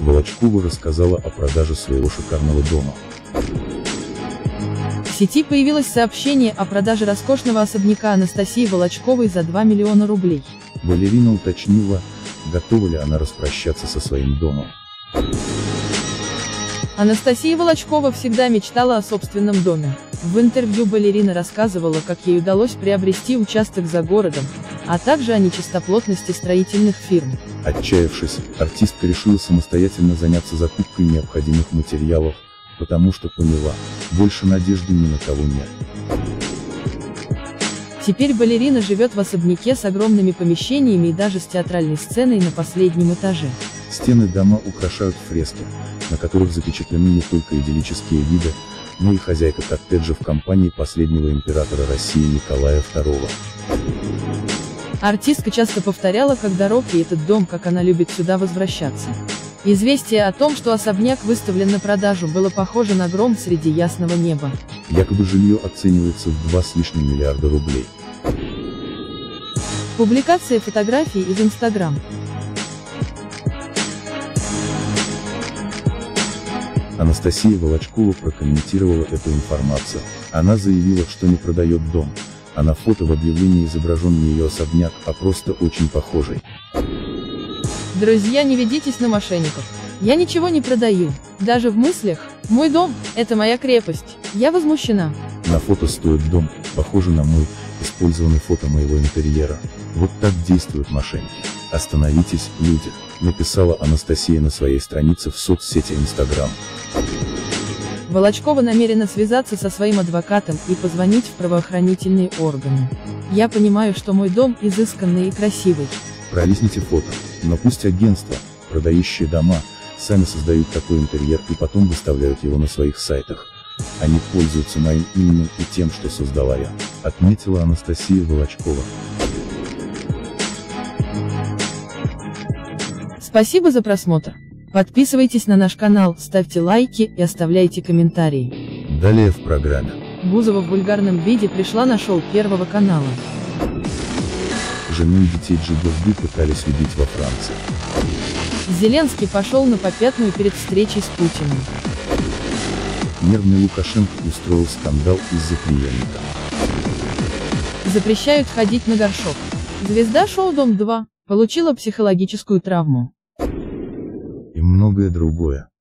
Волочкова рассказала о продаже своего шикарного дома. В сети появилось сообщение о продаже роскошного особняка Анастасии Волочковой за 2 миллиона рублей. Балерина уточнила, готова ли она распрощаться со своим домом. Анастасия Волочкова всегда мечтала о собственном доме. В интервью балерина рассказывала, как ей удалось приобрести участок за городом, а также о нечистоплотности строительных фирм. Отчаявшись, артистка решила самостоятельно заняться закупкой необходимых материалов, потому что поняла, больше надежды ни на кого нет. Теперь балерина живет в особняке с огромными помещениями и даже с театральной сценой на последнем этаже. Стены дома украшают фрески, на которых запечатлены не только идиллические виды, но и хозяйка коттеджа в компании последнего императора России Николая II. Артистка часто повторяла, как дорог ей этот дом, как она любит сюда возвращаться. Известие о том, что особняк выставлен на продажу, было похоже на гром среди ясного неба. Якобы жилье оценивается в 2 с лишним миллиарда рублей. Публикация фотографий из Instagram. Анастасия Волочкова прокомментировала эту информацию. Она заявила, что не продает дом, а на фото в объявлении изображен не ее особняк, а просто очень похожий. Друзья, не ведитесь на мошенников. Я ничего не продаю, даже в мыслях. Мой дом – это моя крепость. Я возмущена. На фото стоит дом, похожий на мой, использованы фото моего интерьера. Вот так действуют мошенники. Остановитесь, люди, написала Анастасия на своей странице в соцсети Instagram. Волочкова намерена связаться со своим адвокатом и позвонить в правоохранительные органы. Я понимаю, что мой дом изысканный и красивый. Пролистните фото, но пусть агентства, продающие дома, сами создают такой интерьер и потом выставляют его на своих сайтах. Они пользуются моим именем и тем, что создала я, отметила Анастасия Волочкова. Спасибо за просмотр. Подписывайтесь на наш канал, ставьте лайки и оставляйте комментарии. Далее в программе. Бузова в вульгарном виде пришла на шоу Первого канала. Жену и детей Джигурды пытались убить во Франции. Зеленский пошел на попятную перед встречей с Путиным. Нервный Лукашенко устроил скандал из-за преемника. Запрещают ходить на горшок. Звезда шоу «Дом-2» получила психологическую травму. И многое другое.